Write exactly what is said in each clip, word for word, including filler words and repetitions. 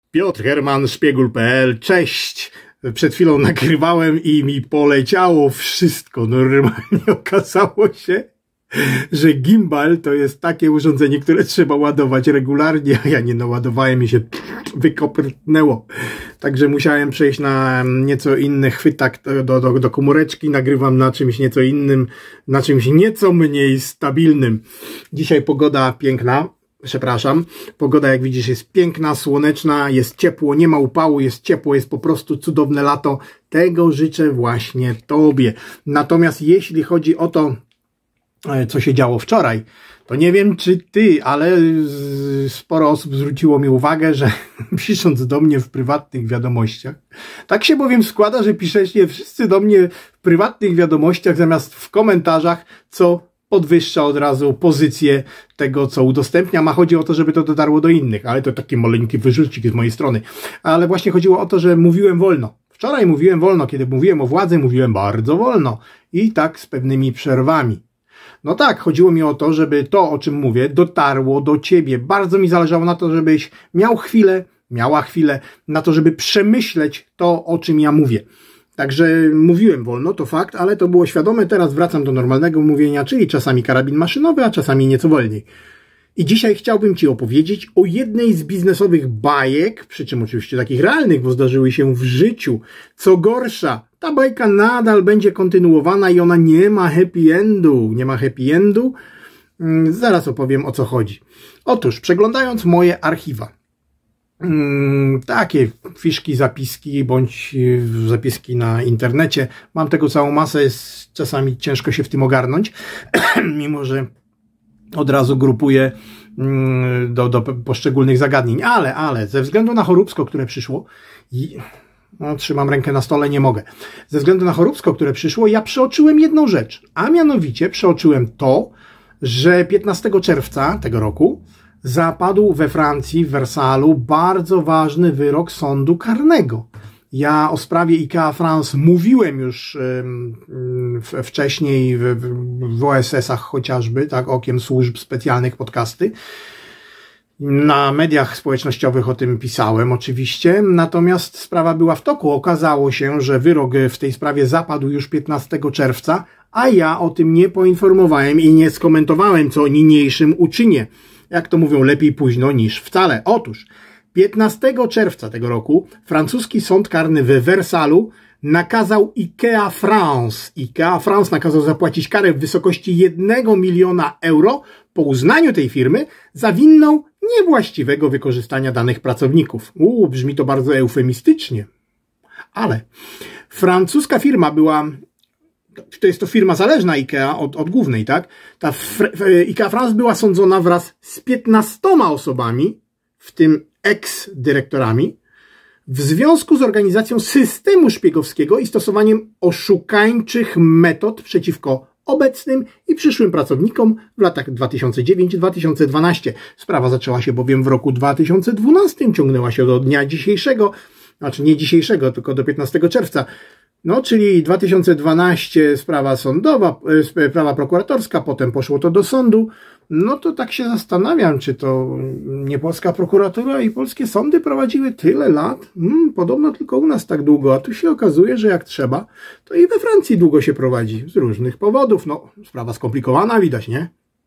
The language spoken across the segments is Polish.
Piotr Herman, szpiegul kropka pe el, cześć! Przed chwilą nagrywałem i mi poleciało wszystko. Normalnie okazało się, że gimbal to jest takie urządzenie, które trzeba ładować regularnie, a ja nie naładowałem i się wykopnęło. Także musiałem przejść na nieco inny chwytak do, do, do komóreczki. Nagrywam na czymś nieco innym, na czymś nieco mniej stabilnym. Dzisiaj pogoda piękna. Przepraszam, pogoda jak widzisz jest piękna, słoneczna, jest ciepło, nie ma upału, jest ciepło, jest po prostu cudowne lato. Tego życzę właśnie Tobie. Natomiast jeśli chodzi o to, co się działo wczoraj, to nie wiem czy Ty, ale sporo osób zwróciło mi uwagę, że pisząc do mnie w prywatnych wiadomościach, tak się bowiem składa, że piszecie wszyscy do mnie w prywatnych wiadomościach zamiast w komentarzach, co podwyższa od razu pozycję tego, co udostępniam, a chodzi o to, żeby to dotarło do innych, ale to taki maleńki wyrzucik z mojej strony. Ale właśnie chodziło o to, że mówiłem wolno. Wczoraj mówiłem wolno, kiedy mówiłem o władzy, mówiłem bardzo wolno i tak z pewnymi przerwami. No tak, chodziło mi o to, żeby to, o czym mówię, dotarło do Ciebie. Bardzo mi zależało na to, żebyś miał chwilę, miała chwilę na to, żeby przemyśleć to, o czym ja mówię. Także mówiłem wolno, to fakt, ale to było świadome. Teraz wracam do normalnego mówienia, czyli czasami karabin maszynowy, a czasami nieco wolniej. I dzisiaj chciałbym Ci opowiedzieć o jednej z biznesowych bajek, przy czym oczywiście takich realnych, bo zdarzyły się w życiu. Co gorsza, ta bajka nadal będzie kontynuowana i ona nie ma happy endu. Nie ma happy endu. Zaraz opowiem, o co chodzi. Otóż, przeglądając moje archiwa, takie fiszki, zapiski bądź zapiski na internecie. Mam tego całą masę, jest czasami ciężko się w tym ogarnąć, mimo że od razu grupuję do, do poszczególnych zagadnień. Ale, ale, ze względu na choróbsko, które przyszło, i, no, trzymam rękę na stole, nie mogę. Ze względu na choróbsko, które przyszło, ja przeoczyłem jedną rzecz, a mianowicie przeoczyłem to, że piętnastego czerwca tego roku zapadł we Francji, w Wersalu, bardzo ważny wyrok sądu karnego. Ja o sprawie IKEA France mówiłem już wcześniej w, w O S S-ach chociażby, tak, okiem służb specjalnych, podcasty. Na mediach społecznościowych o tym pisałem oczywiście, natomiast sprawa była w toku. Okazało się, że wyrok w tej sprawie zapadł już piętnastego czerwca, a ja o tym nie poinformowałem i nie skomentowałem, co niniejszym uczynię. Jak to mówią, lepiej późno niż wcale. Otóż piętnastego czerwca tego roku francuski sąd karny w Wersalu nakazał IKEA France. IKEA France nakazał zapłacić karę w wysokości jednego miliona euro po uznaniu tej firmy za winną niewłaściwego wykorzystania danych pracowników. Uuu, brzmi to bardzo eufemistycznie. Ale francuska firma była... To jest to firma zależna IKEA od, od głównej, tak? Ta IKEA France była sądzona wraz z piętnastoma osobami, w tym eks-dyrektorami, w związku z organizacją systemu szpiegowskiego i stosowaniem oszukańczych metod przeciwko obecnym i przyszłym pracownikom w latach dwa tysiące dziewiąty do dwa tysiące dwunastego. Sprawa zaczęła się bowiem w roku dwa tysiące dwunastym, ciągnęła się do dnia dzisiejszego, znaczy nie dzisiejszego, tylko do piętnastego czerwca. No, czyli dwa tysiące dwunasty sprawa sądowa, sprawa prokuratorska, potem poszło to do sądu. No to tak się zastanawiam, czy to nie polska prokuratura i polskie sądy prowadziły tyle lat? Hmm, podobno tylko u nas tak długo, a tu się okazuje, że jak trzeba, to i we Francji długo się prowadzi, z różnych powodów. No, sprawa skomplikowana, widać, nie?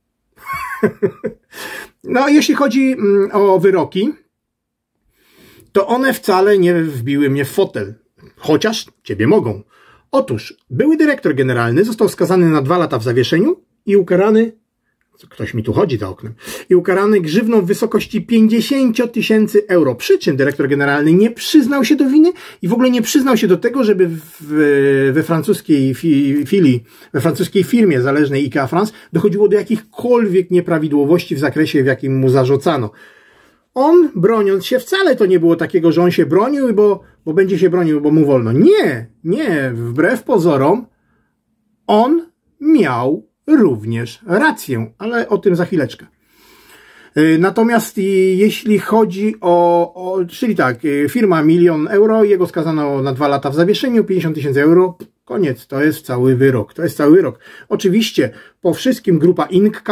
No, jeśli chodzi o wyroki, to one wcale nie wbiły mnie w fotel. Chociaż Ciebie mogą. Otóż były dyrektor generalny został skazany na dwa lata w zawieszeniu i ukarany, ktoś mi tu chodzi za oknem, i ukarany grzywną w wysokości pięćdziesiąt tysięcy euro. Przy czym dyrektor generalny nie przyznał się do winy i w ogóle nie przyznał się do tego, żeby w, we francuskiej fi, filii, we francuskiej firmie zależnej IKEA France dochodziło do jakichkolwiek nieprawidłowości w zakresie, w jakim mu zarzucano. On, broniąc się, wcale to nie było takiego, że on się bronił, bo, bo będzie się bronił, bo mu wolno. Nie, nie, wbrew pozorom, on miał również rację, ale o tym za chwileczkę. Natomiast jeśli chodzi o, o czyli tak, firma milion euro, jego skazano na dwa lata w zawieszeniu, pięćdziesiąt tysięcy euro, koniec, to jest cały wyrok, to jest cały wyrok. Oczywiście po wszystkim grupa Inka,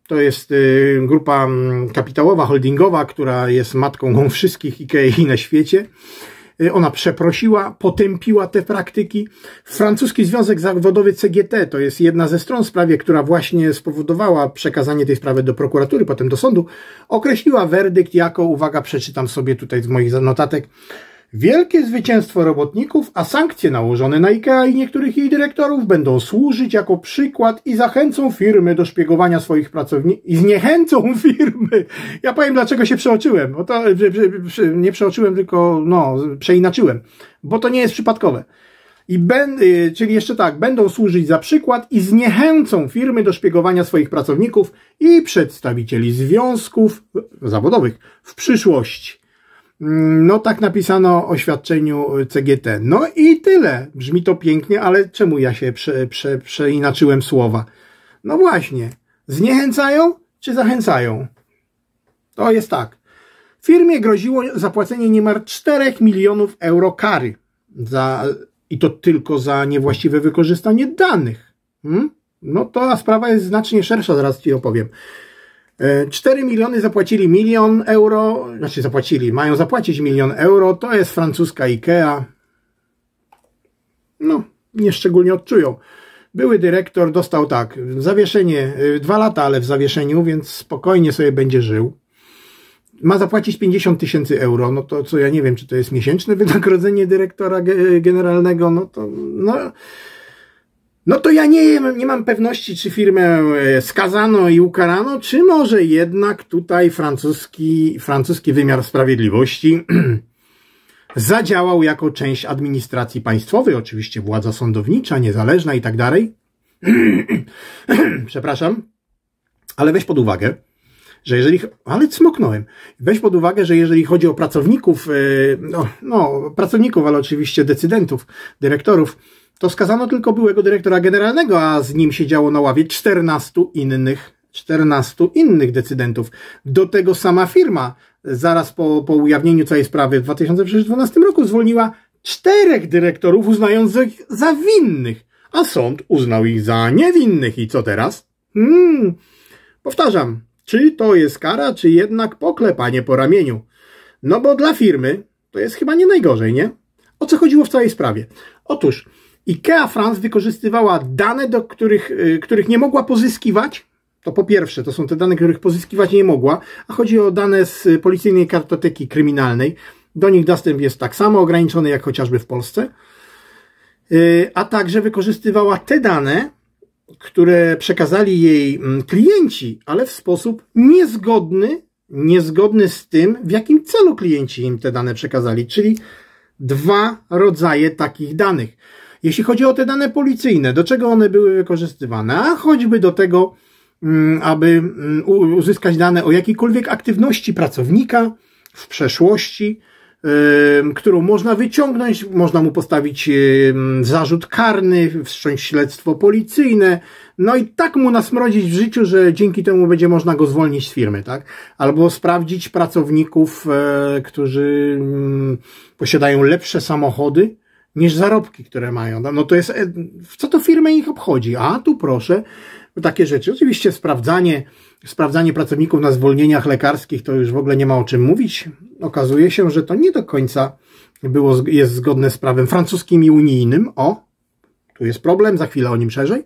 To jest grupa kapitałowa, holdingowa, która jest matką wszystkich Ikei na świecie. Ona przeprosiła, potępiła te praktyki. Francuski Związek Zawodowy C G T to jest jedna ze stron w sprawie, która właśnie spowodowała przekazanie tej sprawy do prokuratury, potem do sądu. Określiła werdykt jako, uwaga, przeczytam sobie tutaj z moich notatek, wielkie zwycięstwo robotników, a sankcje nałożone na IKEA i niektórych jej dyrektorów będą służyć jako przykład i zachęcą firmy do szpiegowania swoich pracowników i zniechęcą firmy. Ja powiem, dlaczego się przeoczyłem. Bo to, nie przeoczyłem, tylko no, przeinaczyłem. Bo to nie jest przypadkowe. I ben, czyli jeszcze tak, będą służyć za przykład i zniechęcą firmy do szpiegowania swoich pracowników i przedstawicieli związków zawodowych w przyszłości. No tak napisano o oświadczeniu C G T. No i tyle. Brzmi to pięknie, ale czemu ja się prze, prze, przeinaczyłem słowa? No właśnie. Zniechęcają czy zachęcają? To jest tak. Firmie groziło zapłacenie niemal czterech milionów euro kary. Za, I to tylko za niewłaściwe wykorzystanie danych. Hmm? No to sprawa jest znacznie szersza, zaraz ci opowiem. cztery miliony zapłacili milion euro, znaczy zapłacili, mają zapłacić milion euro, to jest francuska IKEA. No, nie szczególnie odczują. Były dyrektor dostał tak, zawieszenie, dwa lata, ale w zawieszeniu, więc spokojnie sobie będzie żył. Ma zapłacić pięćdziesiąt tysięcy euro, no to co ja nie wiem, czy to jest miesięczne wynagrodzenie dyrektora generalnego, no to no... No to ja nie, nie mam pewności, czy firmę skazano i ukarano, czy może jednak tutaj francuski, francuski wymiar sprawiedliwości zadziałał jako część administracji państwowej, oczywiście władza sądownicza, niezależna i tak dalej. Przepraszam, ale weź pod uwagę, że jeżeli, ale cmoknąłem, weź pod uwagę, że jeżeli chodzi o pracowników, no, no pracowników, ale oczywiście decydentów, dyrektorów, to skazano tylko byłego dyrektora generalnego, a z nim siedziało na ławie czternastu innych, czternastu innych decydentów. Do tego sama firma zaraz po, po ujawnieniu całej sprawy w dwa tysiące dwunastym roku zwolniła czterech dyrektorów, uznając ich za winnych, a sąd uznał ich za niewinnych. I co teraz? Hmm, powtarzam, czy to jest kara, czy jednak poklepanie po ramieniu? No bo dla firmy to jest chyba nie najgorzej, nie? O co chodziło w całej sprawie? Otóż IKEA France wykorzystywała dane, do których, których nie mogła pozyskiwać. To po pierwsze, to są te dane, których pozyskiwać nie mogła, a chodzi o dane z policyjnej kartoteki kryminalnej. Do nich dostęp jest tak samo ograniczony, jak chociażby w Polsce. A także wykorzystywała te dane, które przekazali jej klienci, ale w sposób niezgodny, niezgodny z tym, w jakim celu klienci im te dane przekazali, czyli dwa rodzaje takich danych. Jeśli chodzi o te dane policyjne, do czego one były wykorzystywane? A choćby do tego, aby uzyskać dane o jakiejkolwiek aktywności pracownika w przeszłości, którą można wyciągnąć, można mu postawić zarzut karny, wszcząć śledztwo policyjne, no i tak mu nasmrodzić w życiu, że dzięki temu będzie można go zwolnić z firmy, tak? Albo sprawdzić pracowników, którzy posiadają lepsze samochody niż zarobki, które mają. No to jest, co to firmę ich obchodzi? A tu proszę, takie rzeczy. Oczywiście sprawdzanie, sprawdzanie pracowników na zwolnieniach lekarskich to już w ogóle nie ma o czym mówić. Okazuje się, że to nie do końca było, jest zgodne z prawem francuskim i unijnym. O, tu jest problem, za chwilę o nim szerzej.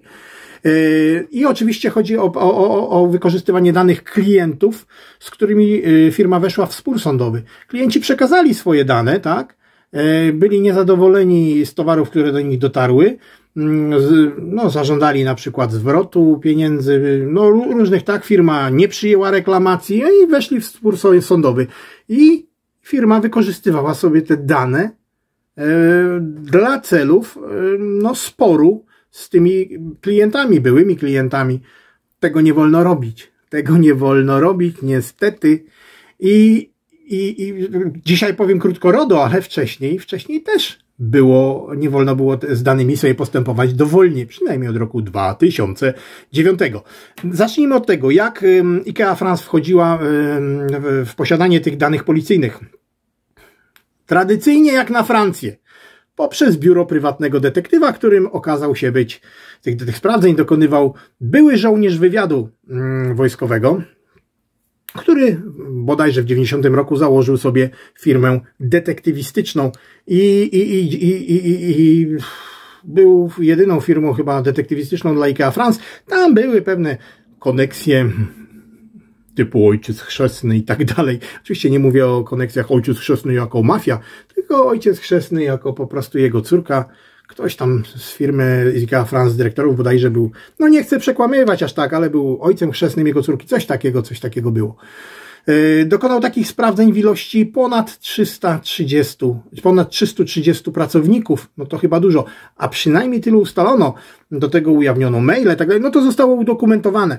I oczywiście chodzi o, o, o wykorzystywanie danych klientów, z którymi firma weszła w spór sądowy. Klienci przekazali swoje dane, tak? Byli niezadowoleni z towarów, które do nich dotarły. No, zażądali na przykład zwrotu pieniędzy, no różnych, tak, firma nie przyjęła reklamacji i weszli w spór sądowy. I firma wykorzystywała sobie te dane e, dla celów e, no, sporu z tymi klientami, byłymi klientami. Tego nie wolno robić. Tego nie wolno robić, niestety. I, i, i dzisiaj powiem krótko RODO, ale wcześniej, wcześniej też było, nie wolno było z danymi sobie postępować dowolnie, przynajmniej od roku dwa tysiące dziewiątego. Zacznijmy od tego, jak IKEA France wchodziła w posiadanie tych danych policyjnych. Tradycyjnie jak na Francję. poprzez biuro prywatnego detektywa, którym okazał się być, tych, tych sprawdzeń dokonywał były żołnierz wywiadu mm, wojskowego, który bodajże w dziewięćdziesiątym roku założył sobie firmę detektywistyczną i, i, i, i, i, i był jedyną firmą chyba detektywistyczną dla IKEA France. Tam były pewne koneksje typu ojciec chrzestny i tak dalej. Oczywiście nie mówię o koneksjach ojciec chrzestny jako mafia, tylko ojciec chrzestny jako po prostu jego córka. Ktoś tam z firmy IKEA France, dyrektorów bodajże był, no nie chcę przekłamywać aż tak, ale był ojcem chrzestnym jego córki. Coś takiego, coś takiego było. Yy, dokonał takich sprawdzeń w ilości ponad trzysta trzydzieści, ponad trzysta trzydzieści pracowników, no to chyba dużo, a przynajmniej tylu ustalono, do tego ujawniono maile i tak dalej, no to zostało udokumentowane.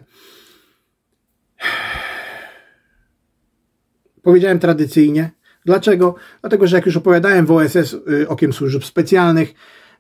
Powiedziałem tradycyjnie. Dlaczego? Dlatego, że jak już opowiadałem w O S S Okiem Służb Specjalnych,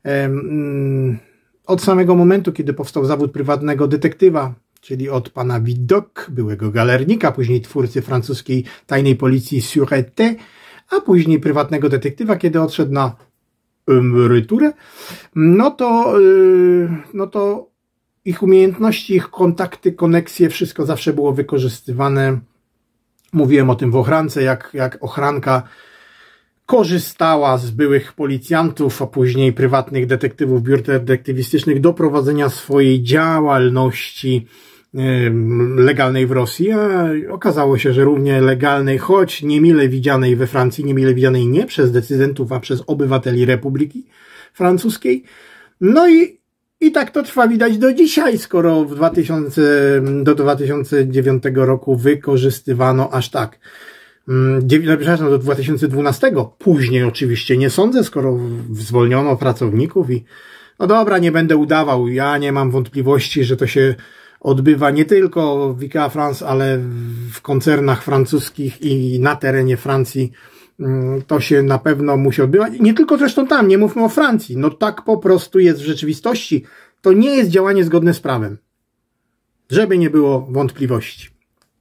od samego momentu, kiedy powstał zawód prywatnego detektywa, czyli od pana Vidocq, byłego galernika, później twórcy francuskiej tajnej policji Sûreté, a później prywatnego detektywa, kiedy odszedł na emeryturę, no to, no to ich umiejętności, ich kontakty, koneksje, wszystko zawsze było wykorzystywane. Mówiłem o tym w ochrance, jak, jak ochranka korzystała z byłych policjantów, a później prywatnych detektywów, biur detektywistycznych do prowadzenia swojej działalności legalnej w Rosji, a okazało się, że równie legalnej, choć niemile widzianej we Francji, niemile widzianej nie przez decydentów, a przez obywateli Republiki Francuskiej. No i, i tak to trwa, widać, do dzisiaj, skoro w dwutysięcznym, do dwa tysiące dziewiątego roku wykorzystywano aż tak. Przepraszam, do dwa tysiące dwunastego. Później oczywiście nie sądzę, skoro zwolniono pracowników i no dobra, nie będę udawał. Ja nie mam wątpliwości, że to się odbywa nie tylko w IKEA France, ale w koncernach francuskich i na terenie Francji. To się na pewno musi odbywać. Nie tylko zresztą tam, nie mówmy o Francji. No tak po prostu jest w rzeczywistości. To nie jest działanie zgodne z prawem. Żeby nie było wątpliwości.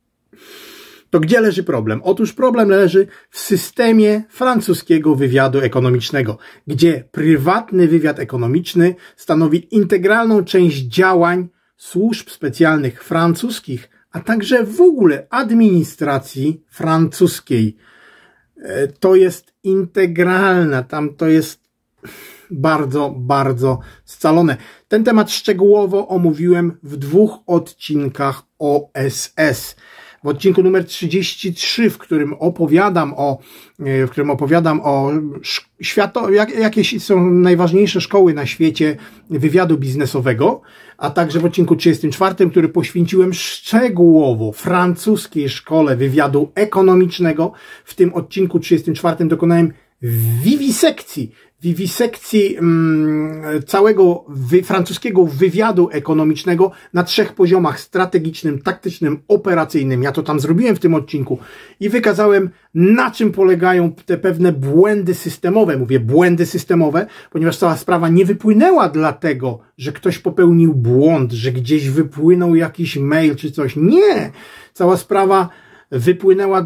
To gdzie leży problem? Otóż problem leży w systemie francuskiego wywiadu ekonomicznego, gdzie prywatny wywiad ekonomiczny stanowi integralną część działań służb specjalnych francuskich, a także w ogóle administracji francuskiej. To jest integralne, tam to jest bardzo, bardzo scalone. Ten temat szczegółowo omówiłem w dwóch odcinkach O S S. W odcinku numer trzydzieści trzy, w którym opowiadam o, w którym opowiadam o świato, jak, jakie są najważniejsze szkoły na świecie wywiadu biznesowego, a także w odcinku trzydziestym czwartym, który poświęciłem szczegółowo francuskiej szkole wywiadu ekonomicznego. W tym odcinku trzydziestym czwartym dokonałem wiwisekcji, wiwisekcji mm, całego wy, francuskiego wywiadu ekonomicznego na trzech poziomach: strategicznym, taktycznym, operacyjnym. Ja to tam zrobiłem w tym odcinku i wykazałem, na czym polegają te pewne błędy systemowe. Mówię błędy systemowe, ponieważ cała sprawa nie wypłynęła dlatego, że ktoś popełnił błąd, że gdzieś wypłynął jakiś mail czy coś. Nie! Cała sprawa wypłynęła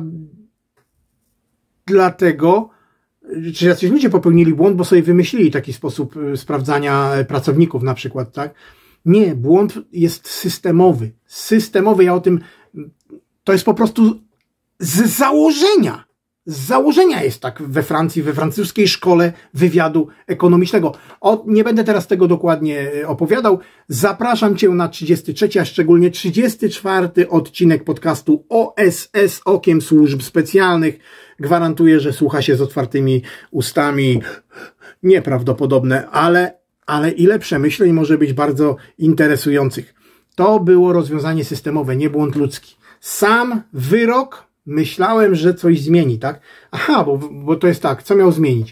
dlatego, czy jacyś ludzie popełnili błąd, bo sobie wymyślili taki sposób sprawdzania pracowników na przykład, tak? Nie, błąd jest systemowy. Systemowy, ja o tym, to jest po prostu z założenia. Z założenia jest tak we Francji, we francuskiej szkole wywiadu ekonomicznego. O, nie będę teraz tego dokładnie opowiadał. Zapraszam Cię na trzydziesty trzeci, a szczególnie trzydziesty czwarty odcinek podcastu O S S Okiem Służb Specjalnych. Gwarantuję, że słucha się z otwartymi ustami. Nieprawdopodobne, ale, ale ile przemyśleń może być bardzo interesujących. To było rozwiązanie systemowe, nie błąd ludzki. Sam wyrok myślałem, że coś zmieni, tak? Aha, bo, bo to jest tak, co miał zmienić?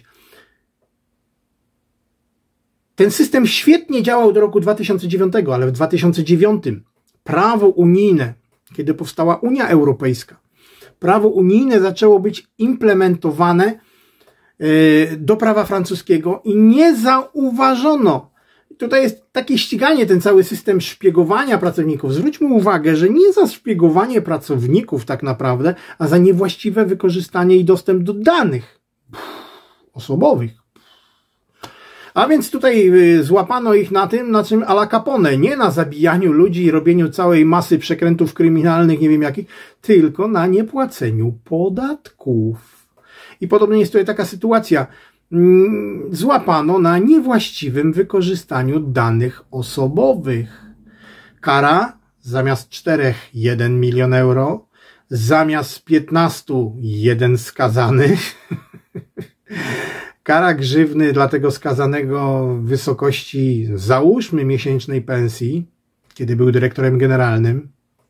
Ten system świetnie działał do roku dwa tysiące dziewiątego, ale w dwa tysiące dziewiątym prawo unijne, kiedy powstała Unia Europejska, prawo unijne zaczęło być implementowane do prawa francuskiego i nie zauważono. Tutaj jest takie ściganie, ten cały system szpiegowania pracowników. Zwróćmy uwagę, że nie za szpiegowanie pracowników tak naprawdę, a za niewłaściwe wykorzystanie i dostęp do danych osobowych. A więc tutaj złapano ich na tym, na czym Al Capone, nie na zabijaniu ludzi i robieniu całej masy przekrętów kryminalnych, nie wiem jakich, tylko na niepłaceniu podatków. I podobnie jest tutaj taka sytuacja. Złapano na niewłaściwym wykorzystaniu danych osobowych. Kara zamiast czterech jeden milion euro, zamiast piętnastu jeden skazany. Kara grzywny dla tego skazanego w wysokości, załóżmy, miesięcznej pensji, kiedy był dyrektorem generalnym.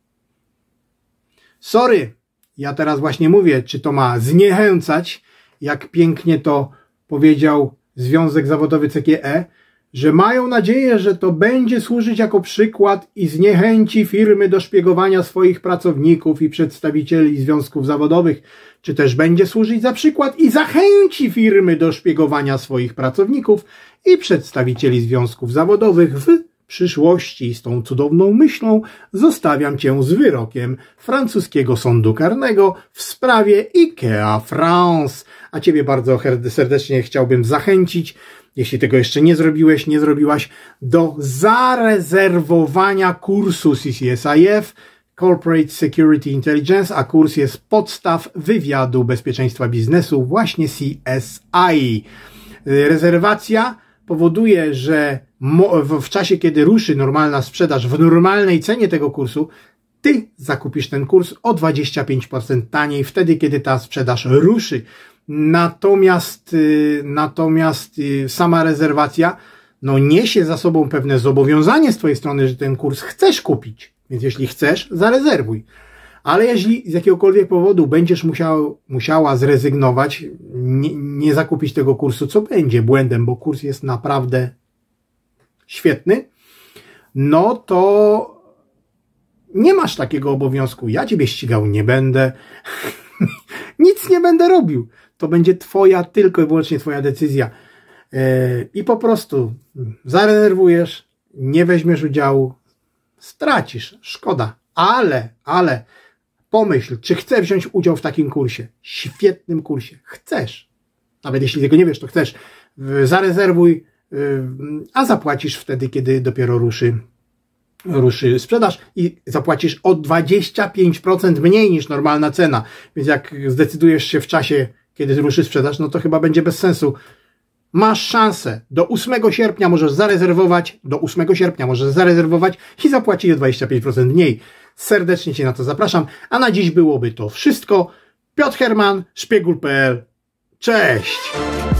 Sorry, ja teraz właśnie mówię, czy to ma zniechęcać, jak pięknie to powiedział Związek Zawodowy C G E, że mają nadzieję, że to będzie służyć jako przykład i zniechęci firmy do szpiegowania swoich pracowników i przedstawicieli związków zawodowych, czy też będzie służyć za przykład i zachęci firmy do szpiegowania swoich pracowników i przedstawicieli związków zawodowych w przyszłości. Z tą cudowną myślą zostawiam Cię z wyrokiem francuskiego sądu karnego w sprawie IKEA France. A Ciebie bardzo serdecznie chciałbym zachęcić, jeśli tego jeszcze nie zrobiłeś, nie zrobiłaś, do zarezerwowania kursu C C S I F, Corporate Security Intelligence, a kurs jest podstaw wywiadu bezpieczeństwa biznesu, właśnie C S I. Rezerwacja powoduje, że w czasie, kiedy ruszy normalna sprzedaż w normalnej cenie tego kursu, Ty zakupisz ten kurs o dwadzieścia pięć procent taniej wtedy, kiedy ta sprzedaż ruszy. Natomiast, natomiast sama rezerwacja no niesie za sobą pewne zobowiązanie z Twojej strony, że ten kurs chcesz kupić. Więc jeśli chcesz, zarezerwuj. Ale jeśli z jakiegokolwiek powodu będziesz musiał, musiała zrezygnować, nie, nie zakupić tego kursu, co będzie błędem, bo kurs jest naprawdę świetny, no to nie masz takiego obowiązku. Ja Ciebie ścigał nie będę. Nic nie będę robił. To będzie Twoja, tylko i wyłącznie Twoja decyzja. I po prostu zarezerwujesz, nie weźmiesz udziału, stracisz, szkoda. Ale, ale pomyśl, czy chcesz wziąć udział w takim kursie, świetnym kursie. Chcesz. Nawet jeśli tego nie wiesz, to chcesz. Zarezerwuj, a zapłacisz wtedy, kiedy dopiero ruszy, ruszy sprzedaż i zapłacisz o dwadzieścia pięć procent mniej niż normalna cena. Więc jak zdecydujesz się w czasie, kiedy ruszy sprzedaż, no to chyba będzie bez sensu. Masz szansę. Do ósmego sierpnia możesz zarezerwować, do ósmego sierpnia możesz zarezerwować i zapłacić o dwadzieścia pięć procent mniej. Serdecznie Cię na to zapraszam. A na dziś byłoby to wszystko. Piotr Herman, szpiegul kropka p l. Cześć!